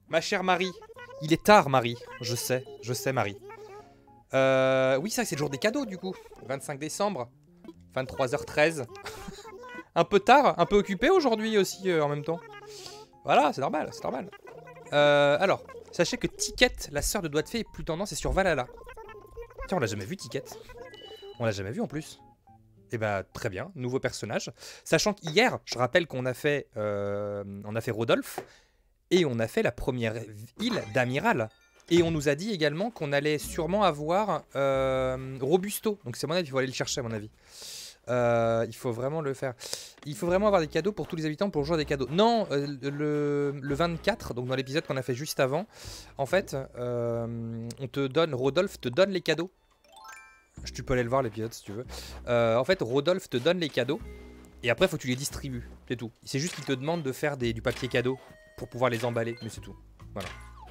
Ma chère Marie. Il est tard, Marie. Je sais, Marie. Oui, ça, c'est le jour des cadeaux, du coup. 25 décembre, 23h13. Un peu tard, un peu occupé aujourd'hui aussi, en même temps. Voilà, c'est normal, c'est normal. Alors, sachez que Ticket, la sœur de Doigt de Fée, est plus tendance et sur Valhalla. Tiens, on l'a jamais vu, Ticket. On l'a jamais vu en plus. Et bah, très bien, nouveau personnage. Sachant qu'hier, je rappelle qu'on a fait, Rodolphe. Et on a fait la première île d'Amiral. Et on nous a dit également qu'on allait sûrement avoir Robusto. Donc c'est mon avis, il faut aller le chercher à mon avis. Il faut vraiment le faire. Il faut vraiment avoir des cadeaux pour tous les habitants pour le jour des cadeaux. Non, le 24, donc dans l'épisode qu'on a fait juste avant, en fait, on te donne, Rodolphe te donne les cadeaux. Tu peux aller le voir l'épisode si tu veux. En fait, Rodolphe te donne les cadeaux. Et après, il faut que tu les distribues. C'est tout. C'est juste qu'il te demande de faire du papier cadeau pour pouvoir les emballer. Mais c'est tout. Voilà.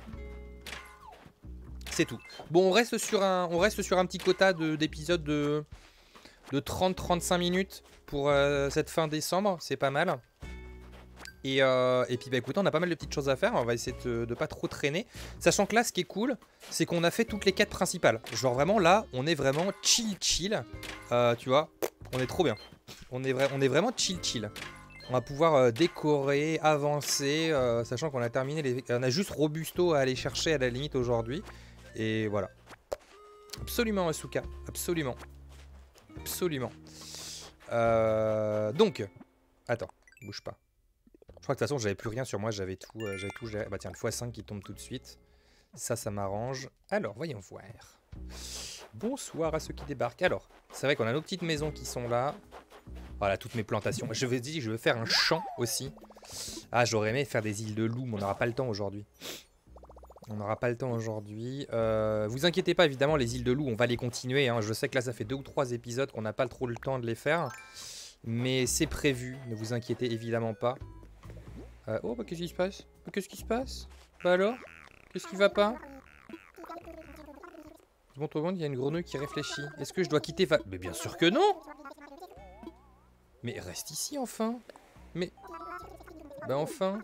C'est tout. Bon, on reste sur un petit quota d'épisodes de 30-35 minutes pour cette fin décembre. C'est pas mal. Et puis bah écoutez, on a pas mal de petites choses à faire. On va essayer de pas trop traîner. Sachant que là, ce qui est cool, c'est qu'on a fait toutes les quêtes principales. Genre vraiment là, on est vraiment chill. Tu vois, on est trop bien. On est vraiment chill. On va pouvoir décorer, avancer, sachant qu'on a terminé on a juste Robusto à aller chercher à la limite aujourd'hui. Et voilà. Absolument, Asuka. Absolument. Donc, attends, bouge pas. Je crois que de toute façon, j'avais plus rien sur moi, j'avais tout géré. Bah tiens, le x5 qui tombe tout de suite. Ça m'arrange. Alors, voyons voir. Bonsoir à ceux qui débarquent. Alors, c'est vrai qu'on a nos petites maisons qui sont là. Voilà, toutes mes plantations. Je vous dis, je veux faire un champ aussi. Ah, j'aurais aimé faire des îles de loups, mais on n'aura pas le temps aujourd'hui. Vous inquiétez pas, évidemment, les îles de loups, on va les continuer. Hein. Je sais que là, ça fait 2 ou 3 épisodes qu'on n'a pas trop le temps de les faire. Mais c'est prévu, ne vous inquiétez évidemment pas. Oh, bah qu'est-ce qui se passe? Bah alors? Qu'est-ce qui va pas? Bon, tout le monde, il y a une grenouille qui réfléchit. Est-ce que je dois quitter Mais bien sûr que non! Mais reste ici, enfin! Mais... Bah enfin!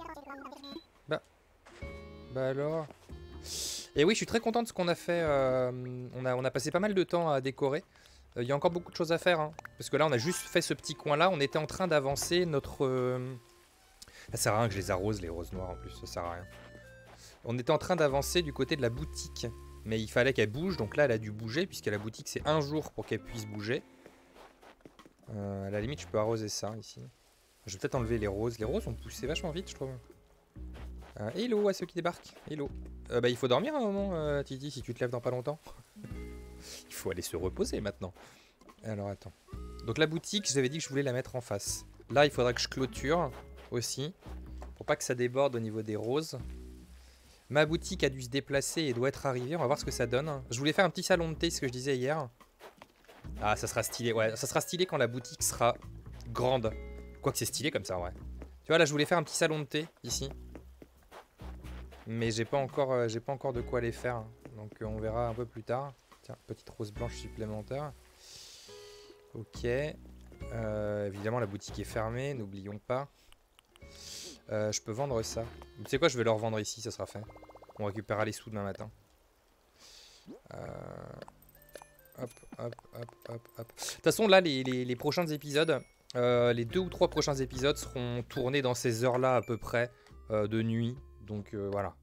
Bah alors... Et oui, je suis très content de ce qu'on a fait. On a passé pas mal de temps à décorer. Il y a encore beaucoup de choses à faire. Hein, parce que là, on a juste fait ce petit coin-là. On était en train d'avancer notre... Ça sert à rien que je les arrose, les roses noires en plus. Ça sert à rien. On était en train d'avancer du côté de la boutique. Mais il fallait qu'elle bouge. Donc là, elle a dû bouger. Puisqu'à la boutique, c'est 1 jour pour qu'elle puisse bouger. À la limite, je peux arroser ça ici. Je vais peut-être enlever les roses. Les roses ont poussé vachement vite, je trouve. Hello à ceux qui débarquent. Hello. Bah, il faut dormir un moment, Titi, si tu te lèves dans pas longtemps. Il faut aller se reposer maintenant. Alors, attends. Donc, la boutique, j'avais dit que je voulais la mettre en face. Là, il faudra que je clôture aussi. Pour pas que ça déborde au niveau des roses. Ma boutique a dû se déplacer et doit être arrivée. On va voir ce que ça donne. Je voulais faire un petit salon de thé, ce que je disais hier. Ah, ça sera stylé. Ouais, ça sera stylé quand la boutique sera grande. Quoique c'est stylé comme ça, ouais. Tu vois, là, je voulais faire un petit salon de thé, ici. Mais j'ai pas encore de quoi les faire. Donc on verra un peu plus tard. Tiens, petite rose blanche supplémentaire. Ok. Évidemment, la boutique est fermée, n'oublions pas. Je peux vendre ça. Tu sais quoi, je vais le revendre ici, ça sera fait. On récupérera les sous demain matin. Hop. De toute façon, là, les prochains épisodes, les 2 ou 3 prochains épisodes seront tournés dans ces heures-là à peu près, de nuit. Donc voilà.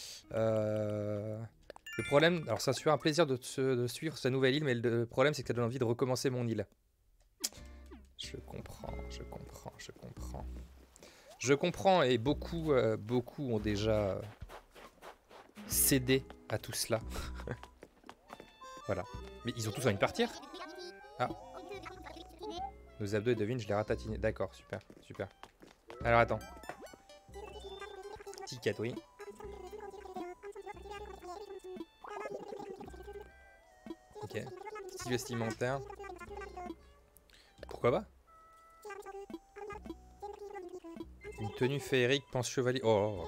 Le problème, alors ça serait un plaisir de suivre sa nouvelle île, mais le problème c'est que ça donne envie de recommencer mon île. Je comprends et beaucoup ont déjà cédé à tout cela. Voilà. Mais ils ont tous envie de partir. Ah. Nos abdos et devine, je les ratatinés. D'accord, super. Alors attends. Ticket, oui. Ok. Style vestimentaire. Pourquoi pas? Une tenue féerique, pense chevalier. Oh.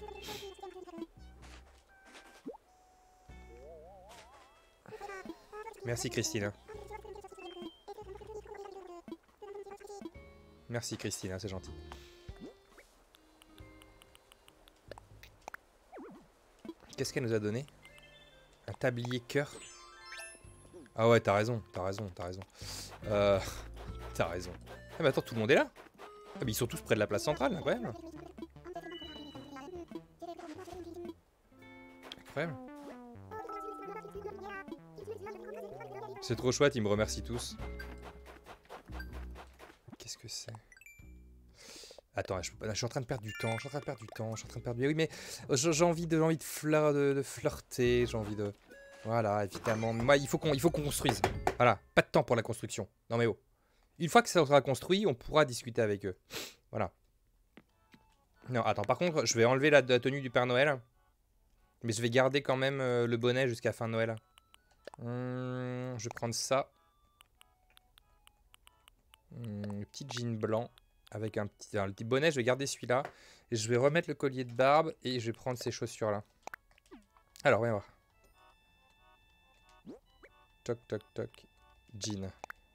Merci Christine. Merci Christine, c'est gentil. Qu'est-ce qu'elle nous a donné? Un tablier cœur. Ah ouais, t'as raison, t'as raison, t'as raison. T'as raison. Ah mais attends, tout le monde est là? Ah mais ils sont tous près de la place centrale, incroyable. Incroyable. C'est trop chouette, ils me remercient tous. Qu'est-ce que c'est? Attends, je suis en train de perdre du temps, je suis en train de perdre du temps, je suis en train de perdre du... Oui, mais j'ai envie de flirter, j'ai envie de... Voilà, évidemment. Moi, il faut qu'on construise. Voilà, pas de temps pour la construction. Non mais oh. Une fois que ça sera construit, on pourra discuter avec eux. Voilà. Non, attends, par contre, je vais enlever la tenue du Père Noël. Mais je vais garder quand même le bonnet jusqu'à fin Noël. Je vais prendre ça. Un petit jean blanc. Avec un petit bonnet, je vais garder celui-là. Et je vais remettre le collier de barbe. Et je vais prendre ces chaussures-là. Alors, viens voir. Toc, toc, toc. Jean.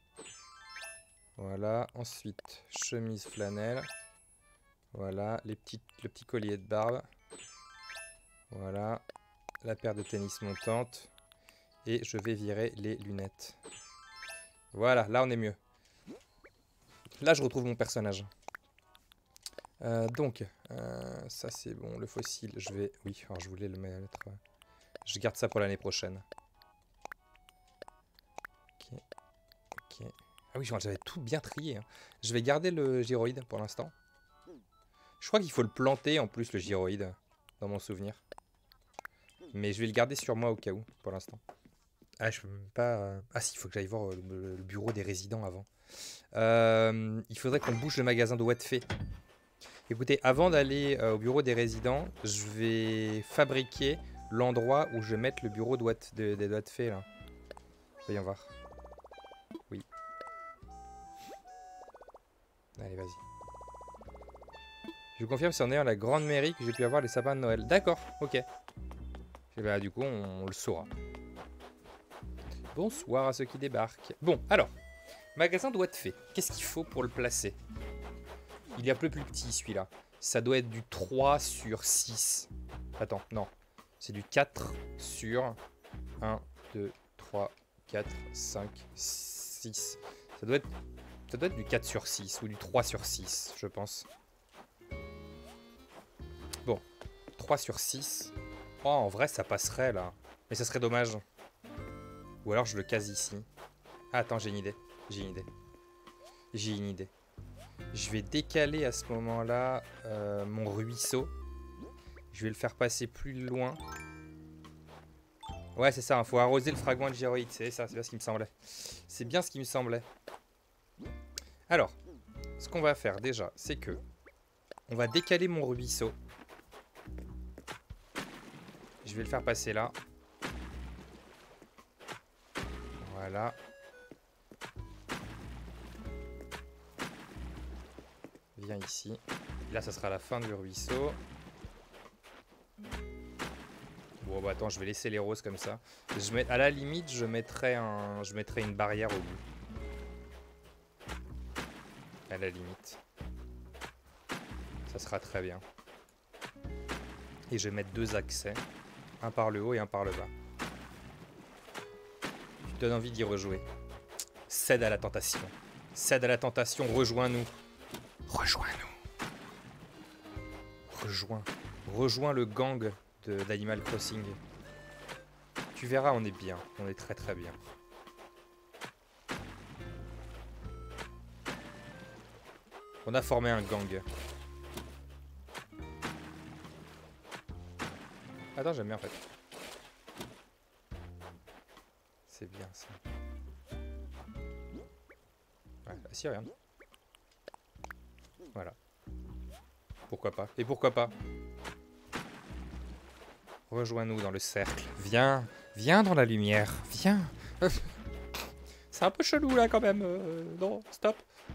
Voilà. Ensuite, chemise flanelle. Voilà. Le petit collier de barbe. Voilà. La paire de tennis montante. Et je vais virer les lunettes. Voilà, là on est mieux. Là je retrouve mon personnage. Donc, ça c'est bon, le fossile, je vais... Oui, alors je voulais le mettre... Je garde ça pour l'année prochaine. Ok, ok. Ah oui, j'avais tout bien trié. Hein. Je vais garder le gyroïde pour l'instant. Je crois qu'il faut le planter en plus, le gyroïde, dans mon souvenir. Mais je vais le garder sur moi au cas où, pour l'instant. Ah, je peux même pas... Ah si, il faut que j'aille voir le bureau des résidents avant. Il faudrait qu'on bouge le magasin de Wattfait. Écoutez, avant d'aller au bureau des résidents, je vais fabriquer l'endroit où je vais mettre le bureau des Wattfait, là. Voyons voir. Oui. Allez, vas-y. Je vous confirme, c'est en ayant la grande mairie que j'ai pu avoir les sapins de Noël. D'accord, ok. Et bah, du coup, on le saura. Bonsoir à ceux qui débarquent. Bon, alors, magasin de Wattfait. Qu'est-ce qu'il faut pour le placer? Il est un peu plus petit celui-là. Ça doit être du 3 sur 6. Attends, non. C'est du 4 sur 1, 2, 3, 4, 5, 6. Ça doit être du 4 sur 6 ou du 3 sur 6, je pense. Bon, 3 sur 6. Oh, en vrai, ça passerait là. Mais ça serait dommage. Ou alors je le case ici. Ah, attends, j'ai une idée. J'ai une idée. J'ai une idée. Je vais décaler à ce moment-là mon ruisseau. Je vais le faire passer plus loin. Ouais, c'est ça. Il faut arroser le fragment de gyroïde. C'est ça, c'est bien ce qui me semblait. C'est bien ce qui me semblait. Alors, ce qu'on va faire déjà, c'est que on va décaler mon ruisseau. Je vais le faire passer là. Voilà. Viens ici. Là, ça sera la fin du ruisseau. Bon, bah attends, je vais laisser les roses comme ça. À la limite, je mettrai une barrière au bout. À la limite. Ça sera très bien. Et je vais mettre 2 accès. Un par le haut et un par le bas. Tu te donnes envie d'y rejouer. Cède à la tentation. Cède à la tentation, rejoins-nous. Rejoins-nous. Rejoins le gang d'Animal Crossing. Tu verras, on est bien. On est très très bien. On a formé un gang. Attends, j'aime bien en fait. C'est bien ça. Ouais, bah si, regarde. Voilà. Pourquoi pas? Et pourquoi pas? Rejoins-nous dans le cercle. Viens, viens dans la lumière. Viens. C'est un peu chelou là quand même. Non, stop.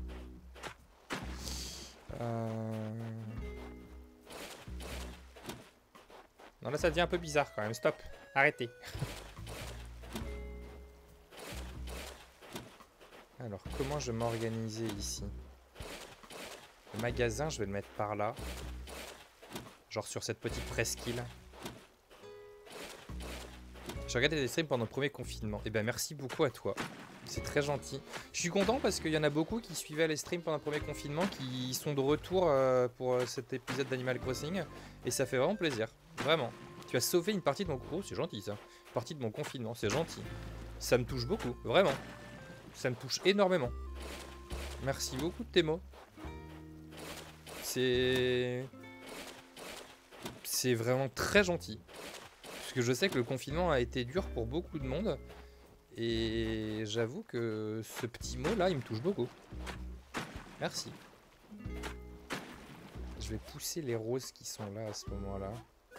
Non, là ça devient un peu bizarre quand même. Stop. Arrêtez. Alors, comment je vais m'organiser ici? Le magasin, je vais le mettre par là. Genre sur cette petite presqu'île. J'ai regardé des streams pendant le premier confinement. Et ben merci beaucoup à toi. C'est très gentil. Je suis content parce qu'il y en a beaucoup qui suivaient les streams pendant le premier confinement, qui sont de retour pour cet épisode d'Animal Crossing. Et ça fait vraiment plaisir. Vraiment. Tu as sauvé une partie de mon... Oh, c'est gentil ça. Une partie de mon confinement, c'est gentil. Ça me touche beaucoup, vraiment. Ça me touche énormément. Merci beaucoup de tes mots. C'est vraiment très gentil. Parce que je sais que le confinement a été dur pour beaucoup de monde. Et j'avoue que ce petit mot là, il me touche beaucoup. Merci. Je vais pousser les roses qui sont là à ce moment-là.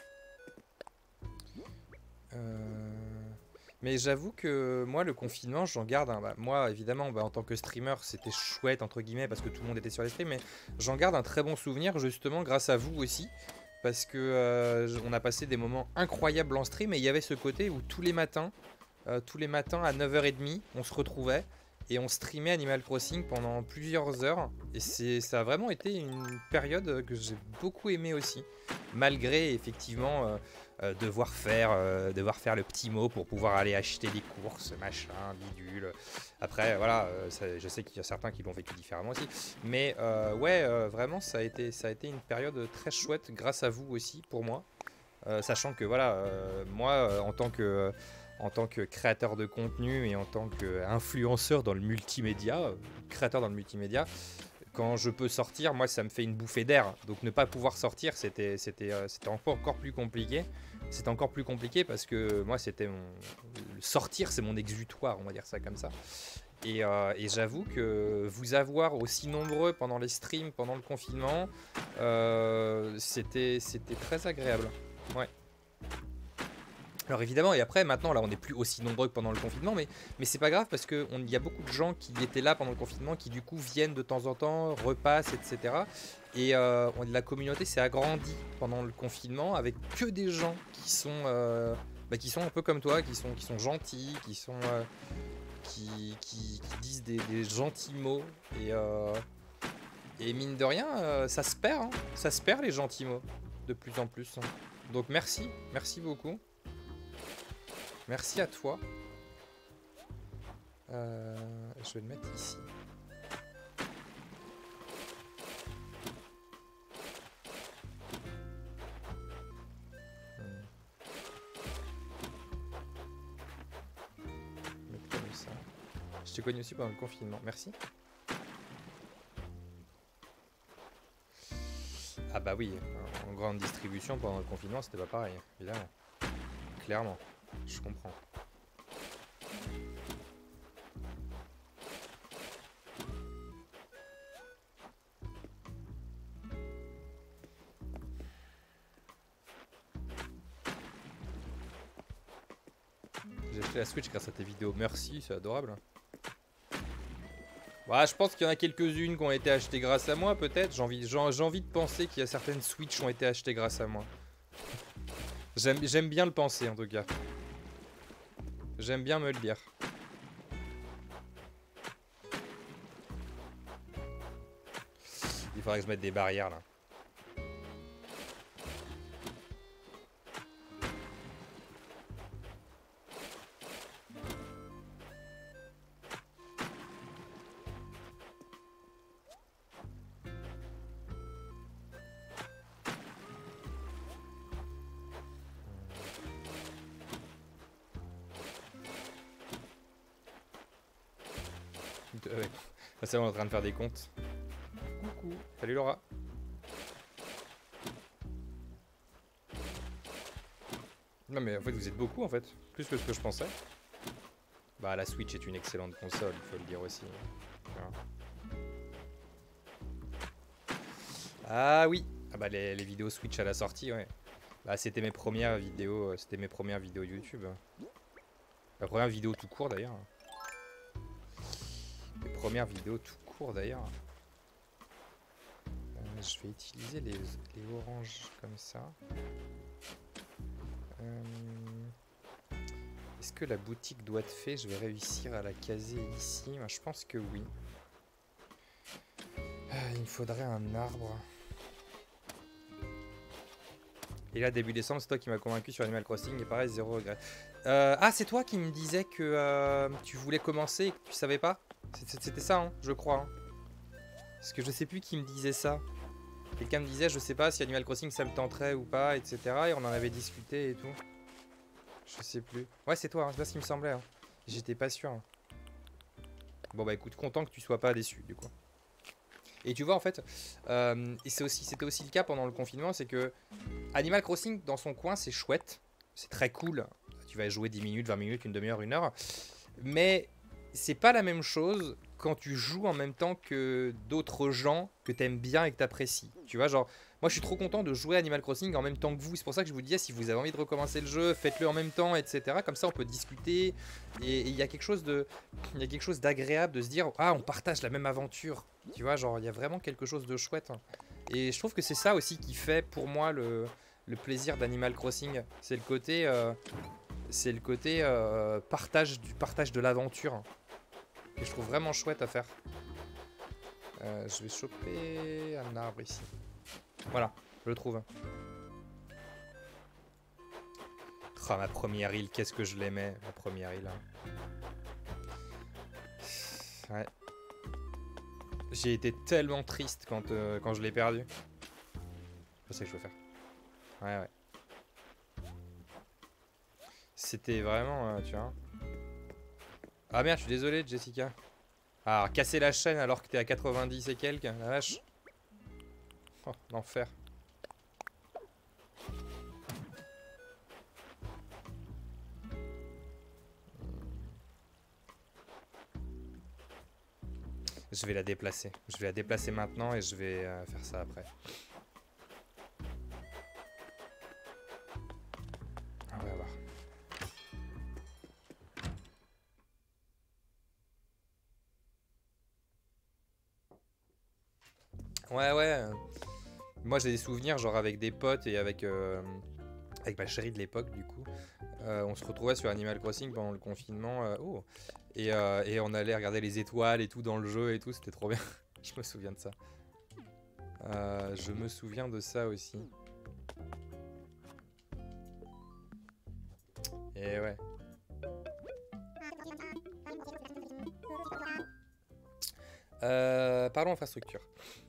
Mais j'avoue que moi, le confinement, j'en garde un... moi, évidemment, en tant que streamer, c'était chouette, entre guillemets, parce que tout le monde était sur les streams. Mais j'en garde un très bon souvenir, justement, grâce à vous aussi. Parce que on a passé des moments incroyables en stream. Et il y avait ce côté où tous les matins à 9h30, on se retrouvait. Et on streamait Animal Crossing pendant plusieurs heures. Et ça a vraiment été une période que j'ai beaucoup aimé aussi. Malgré, effectivement... devoir faire le petit mot pour pouvoir aller acheter des courses, machin, bidule. Après, voilà, je sais qu'il y a certains qui l'ont vécu différemment aussi. Mais ouais, vraiment, ça a été une période très chouette grâce à vous aussi, pour moi. Sachant que, voilà, moi, en tant que créateur de contenu et en tant qu'influenceur dans le multimédia, quand je peux sortir, moi ça me fait une bouffée d'air. Donc ne pas pouvoir sortir, c'était encore plus compliqué. C'était encore plus compliqué parce que moi sortir, c'est mon exutoire, on va dire ça comme ça. Et j'avoue que vous avoir aussi nombreux pendant les streams, pendant le confinement, c'était très agréable. Ouais. Alors évidemment, et après, maintenant, là, on n'est plus aussi nombreux que pendant le confinement, mais c'est pas grave parce qu'il y a beaucoup de gens qui étaient là pendant le confinement, qui du coup viennent de temps en temps, repassent, etc. Et la communauté s'est agrandie pendant le confinement avec que des gens qui sont un peu comme toi, qui sont gentils, qui disent des gentils mots. Et mine de rien, ça se perd, hein. Ça se perd les gentils mots de plus en plus. Donc merci beaucoup. Merci à toi. Je vais le mettre ici. Mettre comme ça. Je t'ai connu aussi pendant le confinement. Merci. Ah bah oui, en grande distribution pendant le confinement, c'était pas pareil, évidemment. Clairement. Je comprends. J'ai acheté la Switch grâce à tes vidéos. Merci, c'est adorable. Ouais, je pense qu'il y en a quelques-unes qui ont été achetées grâce à moi, peut-être. J'ai envie de penser qu'il y a certaines Switch qui ont été achetées grâce à moi. J'aime bien le penser, en tout cas. J'aime bien me le dire. Il faudrait que je mette des barrières là. Ouais. C'est bon, on est en train de faire des comptes. Coucou. Salut Laura. Non mais en fait vous êtes beaucoup en fait. Plus que ce que je pensais. Bah la Switch est une excellente console, il faut le dire aussi. Ah oui. Ah bah les vidéos Switch à la sortie, ouais. Bah c'était mes premières vidéos. YouTube. Ma première vidéo tout court d'ailleurs. Les premières vidéos tout court d'ailleurs. Je vais utiliser les oranges comme ça. Est-ce que la boutique doit être faite? Je vais réussir à la caser ici. Moi, je pense que oui. Il me faudrait un arbre. Et là, début décembre, c'est toi qui m'as convaincu sur Animal Crossing. Et pareil, zéro regret. Ah, c'est toi qui me disais que tu voulais commencer et que tu savais pas. C'était ça, hein, je crois. Hein. Parce que je sais plus qui me disait ça. Quelqu'un me disait, je sais pas si Animal Crossing ça me tenterait ou pas, etc. Et on en avait discuté et tout. Je sais plus. Ouais, c'est toi, hein, c'est pas ce qui me semblait. Hein. J'étais pas sûr. Hein. Bon, bah écoute, content que tu sois pas déçu, du coup. Et tu vois, en fait, et c'était aussi le cas pendant le confinement, c'est que Animal Crossing, dans son coin, c'est chouette. C'est très cool. Tu vas jouer 10 minutes, 20 minutes, une demi-heure, une heure. Mais c'est pas la même chose quand tu joues en même temps que d'autres gens que t'aimes bien et que t'apprécies. Tu vois, genre, moi je suis trop content de jouer Animal Crossing en même temps que vous. C'est pour ça que je vous disais, si vous avez envie de recommencer le jeu, faites-le en même temps, etc. Comme ça, on peut discuter. Et il y a quelque chose d'agréable de se dire, ah, on partage la même aventure. Tu vois, genre, il y a vraiment quelque chose de chouette. Et je trouve que c'est ça aussi qui fait pour moi le plaisir d'Animal Crossing. C'est le côté partage de l'aventure. Et je trouve vraiment chouette à faire. Je vais choper un arbre ici. Voilà, je le trouve. Oh, ma première île, qu'est-ce que je l'aimais, ma première île. Ouais. J'ai été tellement triste quand je l'ai perdu. Je sais ce que je veux faire. Ouais, ouais. C'était vraiment, tu vois. Ah merde, je suis désolé, Jessica. Ah, casser la chaîne alors que t'es à 90 et quelques, la vache. Oh, l'enfer. Je vais la déplacer. Je vais la déplacer maintenant et je vais faire ça après. On va voir. Ouais, ouais. Moi, j'ai des souvenirs, genre avec des potes et avec ma chérie de l'époque, du coup. On se retrouvait sur Animal Crossing pendant le confinement. Oh. Et on allait regarder les étoiles et tout dans le jeu et tout. C'était trop bien. Je me souviens de ça. Je me souviens de ça aussi. Et ouais. Parlons infrastructure.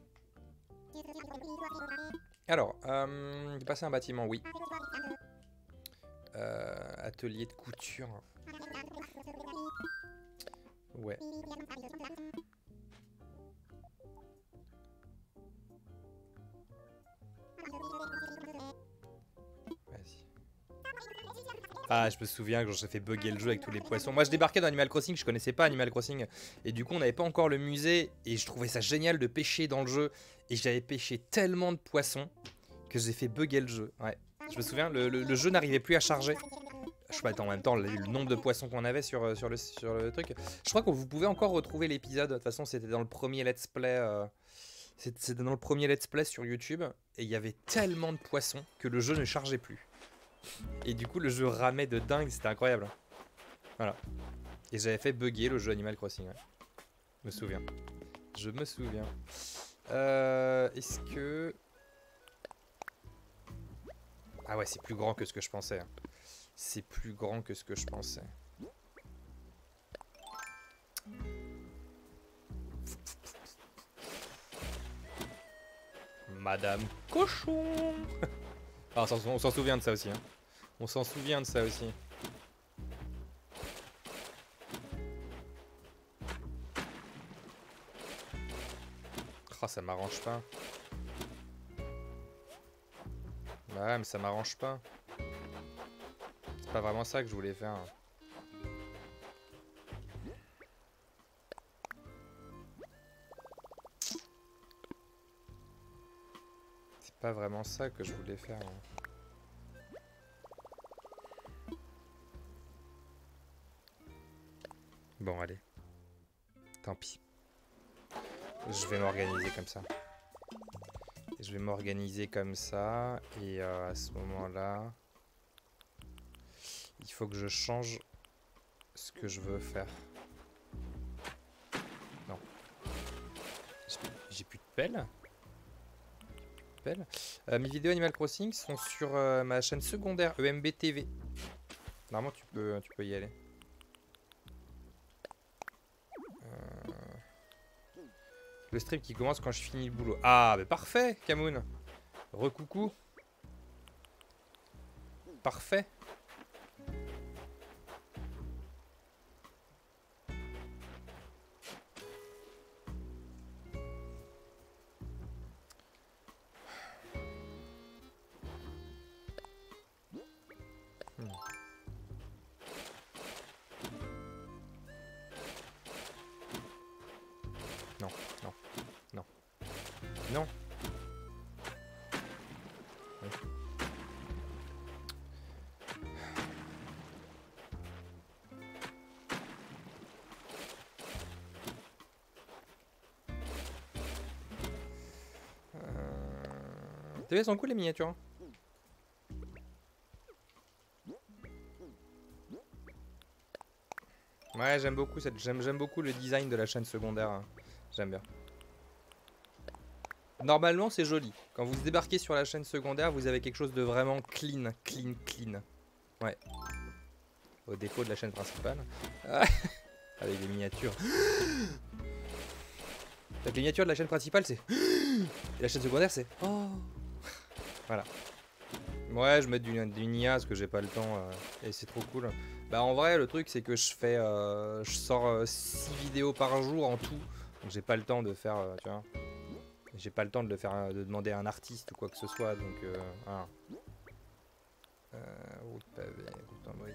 Alors, passer un bâtiment, oui. Atelier de couture. Ouais. Vas-y. Ah, je me souviens que j'ai fait bugger le jeu avec tous les poissons. Moi, je débarquais dans Animal Crossing, je connaissais pas Animal Crossing. Et du coup, on n'avait pas encore le musée. Et je trouvais ça génial de pêcher dans le jeu. Et j'avais pêché tellement de poissons que j'ai fait bugger le jeu. Ouais. Je me souviens, le jeu n'arrivait plus à charger. Je sais pas, en même temps, le nombre de poissons qu'on avait sur le truc. Je crois que vous pouvez encore retrouver l'épisode. De toute façon, c'était dans le premier let's play. C'était dans le premier let's play sur YouTube. Et il y avait tellement de poissons que le jeu ne chargeait plus. Et du coup, le jeu ramait de dingue. C'était incroyable. Voilà. Et j'avais fait bugger le jeu Animal Crossing. Ouais. Je me souviens. Je me souviens. Est-ce que... Ah ouais, c'est plus grand que ce que je pensais. Hein. C'est plus grand que ce que je pensais. Madame Cochon. Ah, on s'en souvient de ça aussi. Hein. On s'en souvient de ça aussi. Oh, ça m'arrange pas. Bah ouais, mais ça m'arrange pas. C'est pas vraiment ça que je voulais faire. C'est pas vraiment ça que je voulais faire. Bon, allez. Tant pis. Je vais m'organiser comme ça. Je vais m'organiser comme ça. Et à ce moment-là, il faut que je change ce que je veux faire. Non. J'ai plus de pelle. rappelle. Mes vidéos Animal Crossing sont sur ma chaîne secondaire EMB TV. Normalement, tu peux y aller. Le stream qui commence quand je finis le boulot. Ah, mais parfait, Camoun. Recoucou. Parfait. Non, non, non, non. Oui. T'as vu, elles sont cool les miniatures. Hein. Ouais, j'aime beaucoup j'aime beaucoup le design de la chaîne secondaire. Hein. J'aime bien. Normalement, c'est joli. Quand vous débarquez sur la chaîne secondaire, vous avez quelque chose de vraiment clean. Ouais. Au défaut de la chaîne principale. Avec des miniatures. Donc, les miniatures de la chaîne principale, c'est... Et la chaîne secondaire, c'est... Oh. Voilà. Ouais, je mets du Nia parce que j'ai pas le temps. Et c'est trop cool. Bah en vrai, le truc, c'est que je sors 6 vidéos par jour en tout. Donc j'ai pas le temps de faire, tu vois. J'ai pas le temps de le faire, de demander à un artiste ou quoi que ce soit. Donc voilà. Route pavée, route en brique.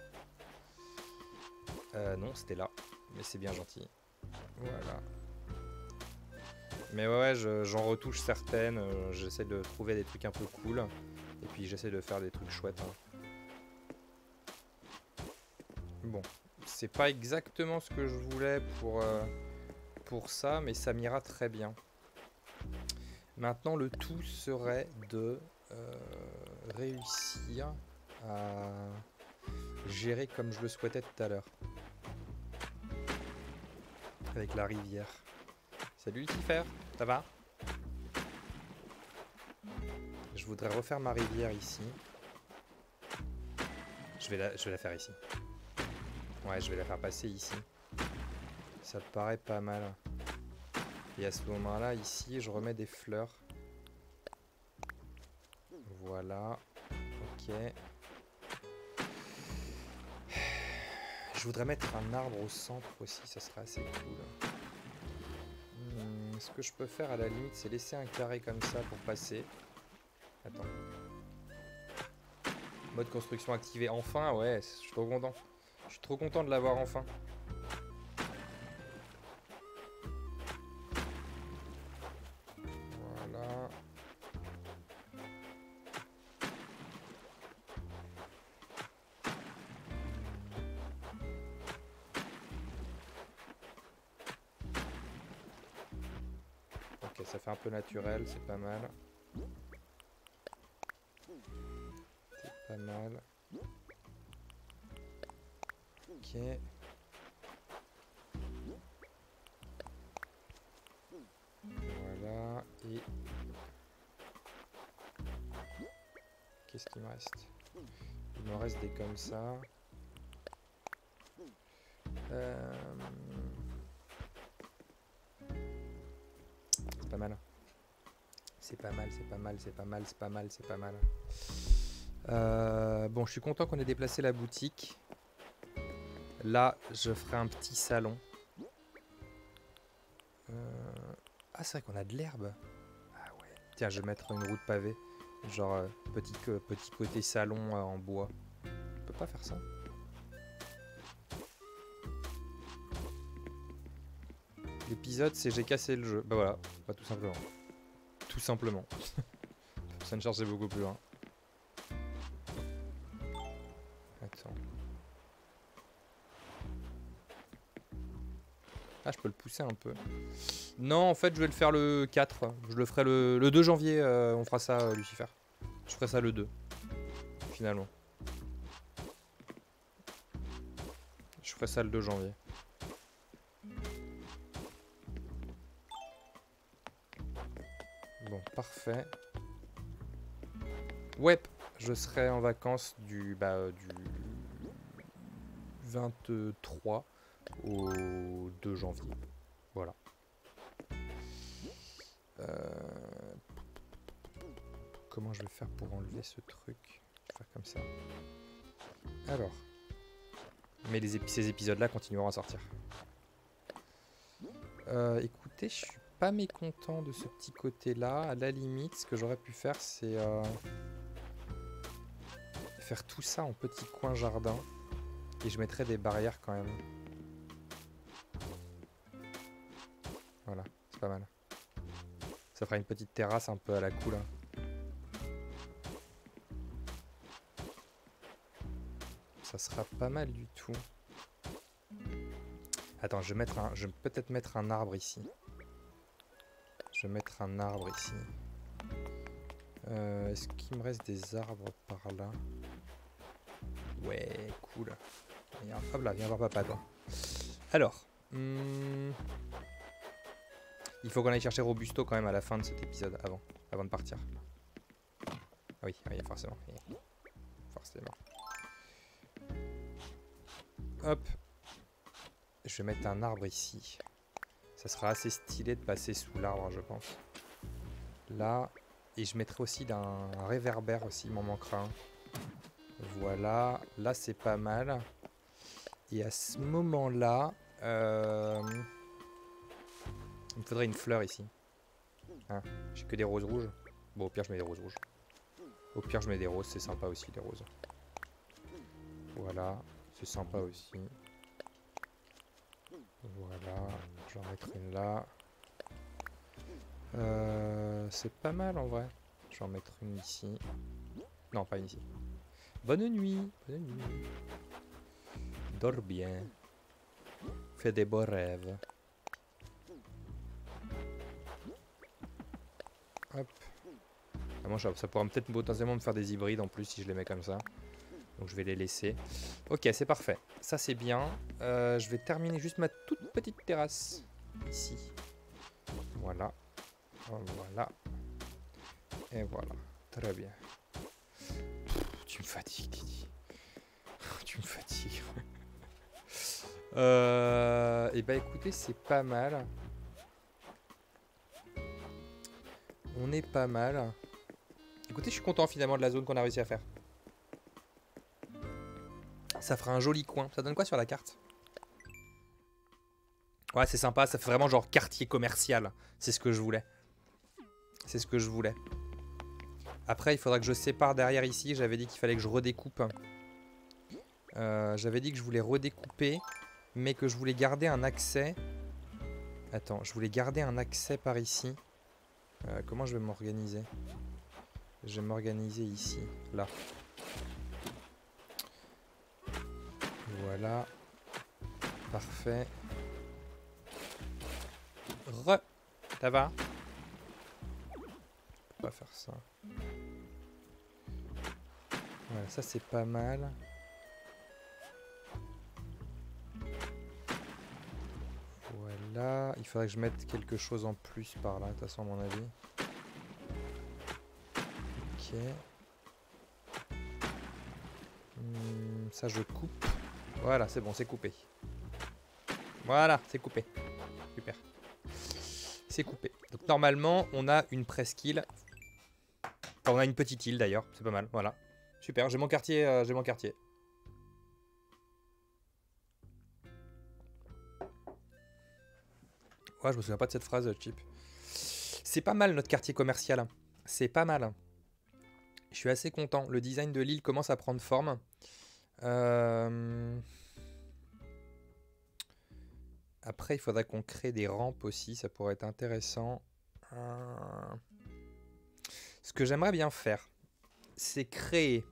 Non, c'était là. Mais c'est bien gentil. Voilà. Mais ouais, j'en retouche certaines. J'essaie de trouver des trucs un peu cool. Et puis j'essaie de faire des trucs chouettes. Hein. Bon, c'est pas exactement ce que je voulais pour ça, mais ça m'ira très bien. Maintenant, le tout serait de réussir à gérer comme je le souhaitais tout à l'heure. Avec la rivière. Salut Lucifer, ça va? Je voudrais refaire ma rivière ici. Je vais la faire ici. Ouais, je vais la faire passer ici. Ça me paraît pas mal. Et à ce moment-là, ici, je remets des fleurs. Voilà. Ok. Je voudrais mettre un arbre au centre aussi, ça serait assez cool. Ce que je peux faire à la limite, c'est laisser un carré comme ça pour passer. Attends. Mode construction activé. Enfin, ouais, je suis trop content. Je suis trop content de l'avoir enfin. Voilà. Ok, ça fait un peu naturel, c'est pas mal. C'est pas mal. Ok. Voilà. Et... qu'est-ce qu'il me reste? Il me reste des comme ça. C'est pas mal. C'est pas mal, c'est pas mal, c'est pas mal, c'est pas mal, c'est pas mal. Bon, je suis content qu'on ait déplacé la boutique. Là, je ferai un petit salon. Ah, c'est vrai qu'on a de l'herbe. Ah ouais. Tiens, je vais mettre une route pavée. Genre, petit côté salon en bois. On peut pas faire ça. L'épisode, c'est j'ai cassé le jeu. Bah voilà, bah, tout simplement. Tout simplement. Ça ne cherchait beaucoup plus loin. Attends. Ah, je peux le pousser un peu. Non, en fait, je vais le faire le 4. Je le ferai le 2 janvier. On fera ça, Lucifer. Je ferai ça le 2. Finalement. Je ferai ça le 2 janvier. Bon, parfait. Ouais, je serai en vacances du 23 au 2 janvier. Voilà. Comment je vais faire pour enlever ce truc? Je vais faire comme ça. Alors. Mais ces épisodes-là continueront à sortir. Écoutez, je suis pas mécontent de ce petit côté-là. À la limite, ce que j'aurais pu faire, c'est faire tout ça en petit coin jardin. Et je mettrais des barrières quand même. Voilà, c'est pas mal. Ça fera une petite terrasse un peu à la cool. Hein. Ça sera pas mal du tout. Attends, je vais peut-être mettre un arbre ici. Je vais mettre un arbre ici. Est-ce qu'il me reste des arbres par là? Ouais, cool. Hop là, viens voir papa, toi. Alors, il faut qu'on aille chercher Robusto quand même à la fin de cet épisode, avant de partir. Ah oui, forcément. Forcément. Hop. Je vais mettre un arbre ici. Ça sera assez stylé de passer sous l'arbre, je pense. Là. Et je mettrai aussi un réverbère aussi, il m'en manquera un. Voilà. Là, c'est pas mal. Et à ce moment-là, il me faudrait une fleur ici. Hein, j'ai que des roses rouges. Bon, au pire, je mets des roses rouges. Au pire, je mets des roses, c'est sympa aussi, les roses. Voilà, c'est sympa aussi. Voilà, je vais en mettre une là. C'est pas mal en vrai. Je vais en mettre une ici. Non, pas une ici. Bonne nuit. Bonne nuit. Dors bien. Fais des beaux rêves. Hop. Ah, moi, ça pourra peut-être potentiellement me faire des hybrides en plus si je les mets comme ça. Donc je vais les laisser. Ok, c'est parfait. Ça c'est bien. Je vais terminer juste ma toute petite terrasse. Ici. Voilà. Voilà. Et voilà. Très bien. Tu me fatigues, Didi. Tu me fatigues. Et bah écoutez, c'est pas mal. On est pas mal. Écoutez, je suis content finalement de la zone qu'on a réussi à faire. Ça fera un joli coin. Ça donne quoi sur la carte? Ouais, c'est sympa. Ça fait vraiment genre quartier commercial. C'est ce que je voulais. C'est ce que je voulais. Après, il faudra que je sépare derrière ici. J'avais dit qu'il fallait que je redécoupe. J'avais dit que je voulais redécouper. Mais que je voulais garder un accès. Attends, je voulais garder un accès par ici. Comment je vais m'organiser? Je vais m'organiser ici. Là. Voilà. Parfait. Ça va? On va faire ça. Voilà, ça c'est pas mal. Voilà. Il faudrait que je mette quelque chose en plus par là, de toute façon à mon avis. Ok. Ça je coupe. Voilà, c'est bon, c'est coupé. Voilà, c'est coupé. Super. C'est coupé. Donc normalement, on a une presqu'île. Enfin, on a une petite île d'ailleurs, c'est pas mal. Voilà. Super, j'ai mon quartier. Ouais, je me souviens pas de cette phrase, Chip. C'est pas mal notre quartier commercial. C'est pas mal. Je suis assez content. Le design de l'île commence à prendre forme. Après, il faudrait qu'on crée des rampes aussi. Ça pourrait être intéressant. Ce que j'aimerais bien faire, c'est créer...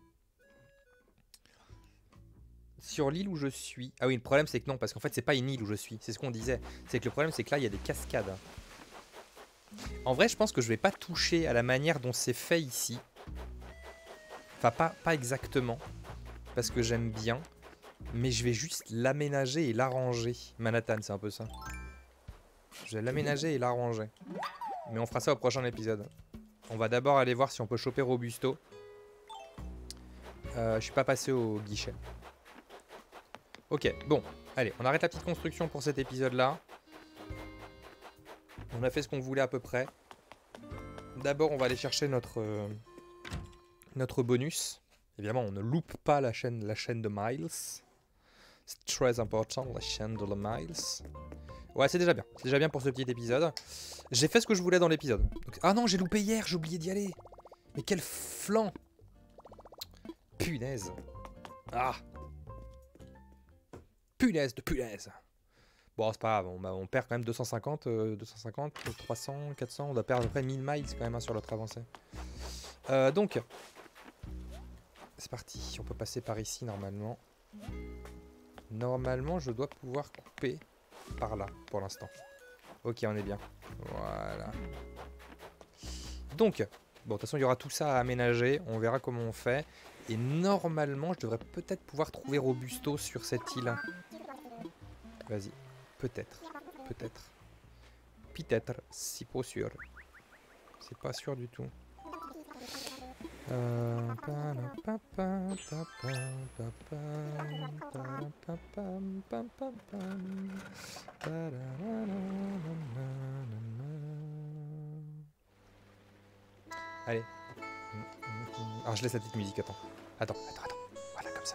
Sur l'île où je suis... Ah oui, le problème c'est que non, parce qu'en fait c'est pas une île où je suis. C'est ce qu'on disait. C'est que le problème c'est que là, il y a des cascades. En vrai, je pense que je vais pas toucher à la manière dont c'est fait ici. Enfin, pas exactement. Parce que j'aime bien. Mais je vais juste l'aménager et l'arranger. Manhattan, c'est un peu ça. Je vais l'aménager et l'arranger. Mais on fera ça au prochain épisode. On va d'abord aller voir si on peut choper Robusto. Je suis pas passé au guichet. Ok, bon, allez, on arrête la petite construction pour cet épisode-là. On a fait ce qu'on voulait à peu près. D'abord, on va aller chercher notre bonus. Évidemment, on ne loupe pas la chaîne de Miles. C'est très important, la chaîne de la Miles. Ouais, c'est déjà bien. C'est déjà bien pour ce petit épisode. J'ai fait ce que je voulais dans l'épisode. Ah non, j'ai loupé hier, j'ai oublié d'y aller. Mais quel flanc. Punaise. Ah. Punaise de punaise. Bon, c'est pas grave, on perd quand même 250, 300, 400. On doit perdre à peu près 1000 miles quand même hein, sur notre avancée. Donc, c'est parti. On peut passer par ici normalement. Normalement, je dois pouvoir couper par là pour l'instant. Ok, on est bien. Voilà. Donc, bon, de toute façon, il y aura tout ça à aménager. On verra comment on fait. Et normalement, je devrais peut-être pouvoir trouver Robusto sur cette île. Vas-y. Peut-être. Peut-être. Peut-être. C'est pas sûr. C'est pas sûr du tout. Allez. Alors je laisse la petite musique, attends. Attends. Voilà, comme ça.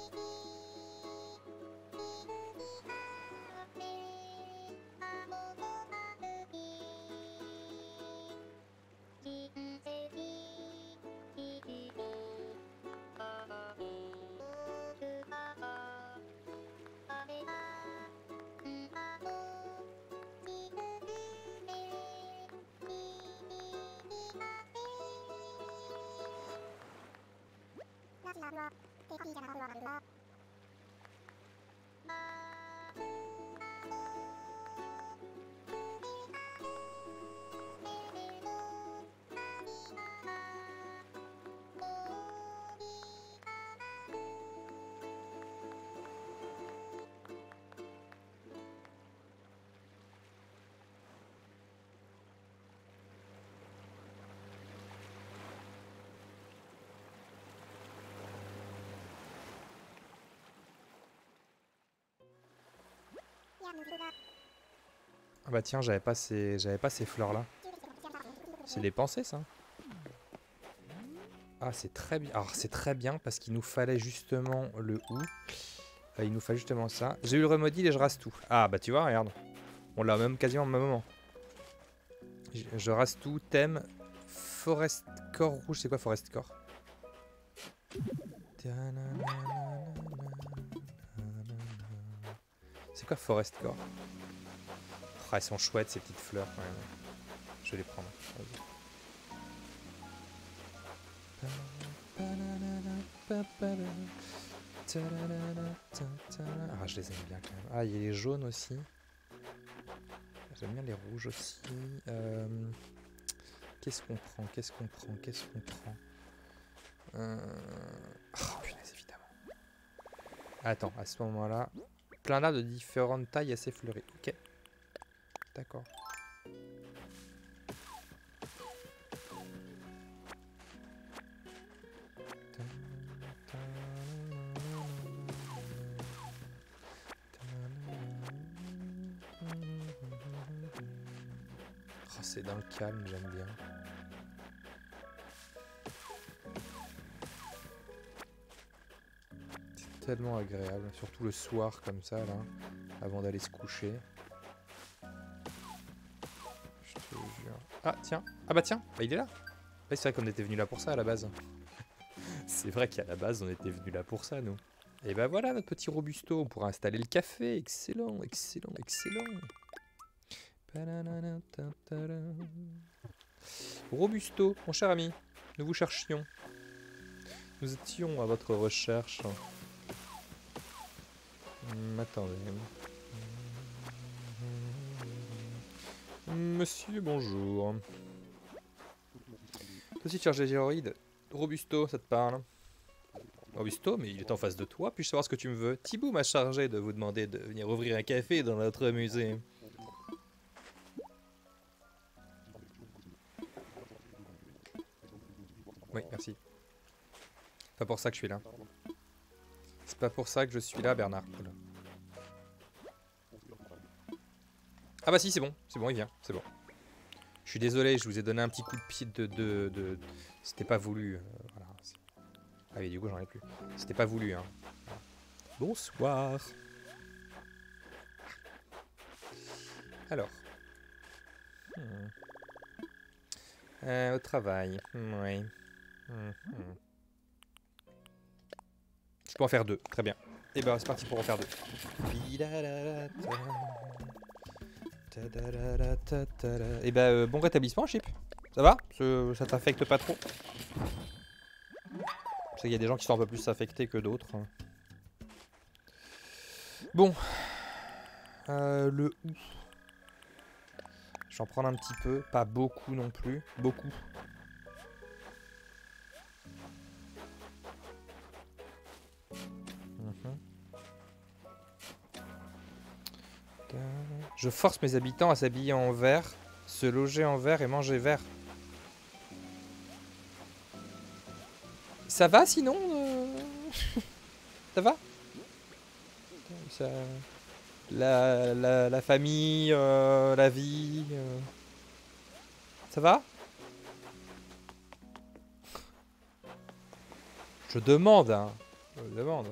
Ah bah tiens, j'avais pas ces fleurs là. C'est des pensées ça. Ah c'est très bien. Alors c'est très bien parce qu'il nous fallait justement le ou. Il nous fallait justement ça. J'ai eu le remodile et je rase tout. Ah bah tu vois, regarde. On l'a même quasiment au même moment. Je rase tout. Thème Forest Core rouge. C'est quoi Forest Core? C'est quoi Forest Core? Oh, elles sont chouettes ces petites fleurs quand même. Je vais les prendre. Ah, je les aime bien quand même. Ah, il y a les jaunes aussi. J'aime bien les rouges aussi. Qu'est-ce qu'on prend? Oh, punaise, évidemment. Attends, à ce moment-là, plein d'arbres de différentes tailles assez fleuries. Ok. D'accord. Oh, c'est dans le calme, j'aime bien. C'est tellement agréable, surtout le soir comme ça, là, avant d'aller se coucher. Je te jure. Ah, tiens. Ah bah tiens, bah, il est là. Ouais, c'est vrai qu'on était venu là pour ça à la base. C'est vrai qu'à la base, on était venu là pour ça, nous. Et bah voilà, notre petit Robusto. On pourra installer le café. Excellent. Robusto, mon cher ami, nous vous cherchions. Nous étions à votre recherche. Attendez. Monsieur, bonjour. Petit chargé géroïde. Robusto, ça te parle? Robusto, mais il est en face de toi. Puis-je savoir ce que tu me veux? Thibaut m'a chargé de vous demander de venir ouvrir un café dans notre musée. Oui, merci. Pas pour ça que je suis là. C'est pas pour ça que je suis là, Bernard. Voilà. Ah bah si, c'est bon, il vient, c'est bon. Je suis désolé, je vous ai donné un petit coup de pied de... C'était pas voulu. Voilà. Ah oui, du coup, j'en ai plus. C'était pas voulu, hein. Bonsoir. Alors. Au travail. Oui. Je peux en faire 2, très bien. Et ben c'est parti pour en faire 2. Et ben bon rétablissement, Chip. Ça va? Ça t'affecte pas trop? Je sais qu'il y a des gens qui sont un peu plus affectés que d'autres. Bon. Le ou. Je vais en prendre un petit peu. Pas beaucoup non plus. Beaucoup. Je force mes habitants à s'habiller en vert, se loger en vert et manger vert. Ça va sinon Ça va ça... La famille, la vie... Ça va? Je demande, hein. Je demande.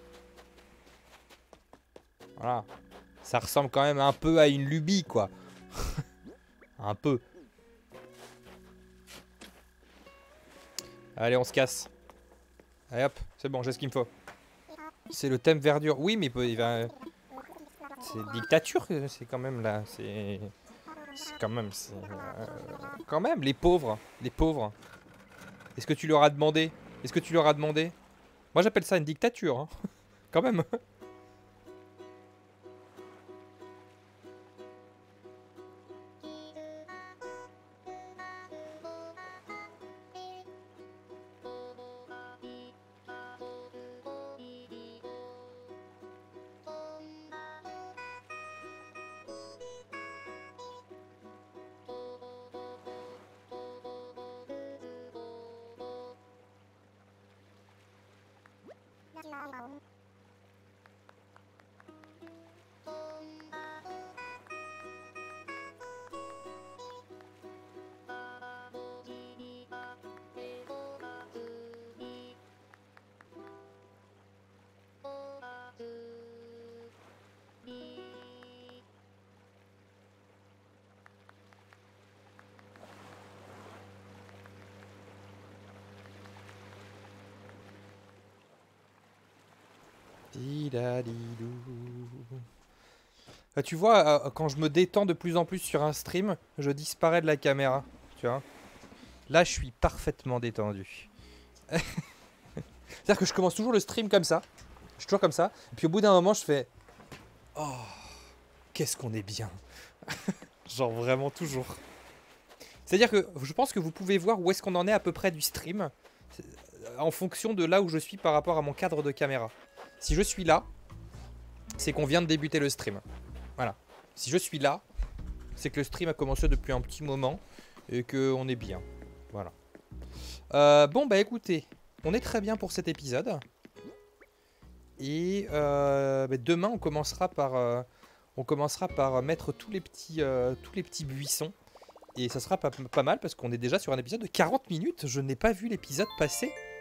Voilà. Ça ressemble quand même un peu à une lubie, quoi. Un peu. Allez, on se casse. Allez hop, c'est bon, j'ai ce qu'il me faut. C'est le thème verdure. Oui, mais il va... C'est dictature, c'est quand même là. C'est quand même... Quand même, les pauvres. Les pauvres. Est-ce que tu leur as demandé? Est-ce que tu leur as demandé? Moi, j'appelle ça une dictature, hein. Quand même. Tu vois, quand je me détends de plus en plus sur un stream, je disparais de la caméra. Tu vois. Là, je suis parfaitement détendu. C'est-à-dire que je commence toujours le stream comme ça. Je suis toujours comme ça. Et puis au bout d'un moment, je fais... Oh, qu'est-ce qu'on est bien. Genre vraiment toujours. C'est-à-dire que je pense que vous pouvez voir où est-ce qu'on en est à peu près du stream. En fonction de là où je suis par rapport à mon cadre de caméra. Si je suis là, c'est qu'on vient de débuter le stream. Voilà. Si je suis là, c'est que le stream a commencé depuis un petit moment et qu'on est bien. Voilà. Bon, bah écoutez, on est très bien pour cet épisode. Et bah, demain, on commencera par mettre tous les petits buissons. Et ça sera pas mal parce qu'on est déjà sur un épisode de 40 minutes. Je n'ai pas vu l'épisode passer.